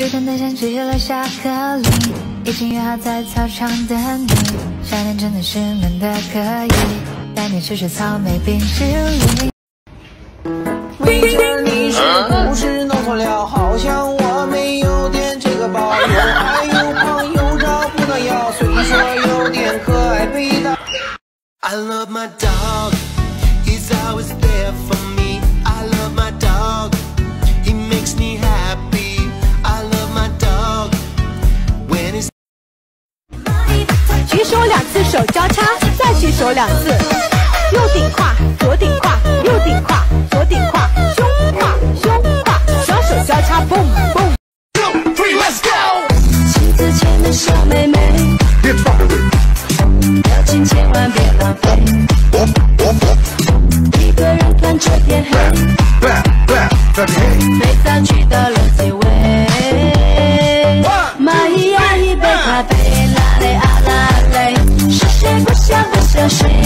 雨天的像吃了巧克力，已经约好在操场等你。夏天真的是闷的可以，带你吃吃草莓冰淇淋。 为着你是不是弄错了？好像我没有点这个包，又矮又胖又找不到腰，虽说有点可爱背的。I love my dog, he's always there for me. I love my dog, he makes me happy. I love my dog when he's 举手2次手交叉，再举手2次，右顶胯，左顶胯，右顶胯，左顶胯，胸胯，胸胯，双手交叉，蹦蹦。 2, 3, let's go。 镜子前的小妹妹，表情千万别浪费，一个人看这天黑，肥皂去到了结尾。玛伊亚一杯咖啡，啦嘞啊啦嘞，是谁不想睡？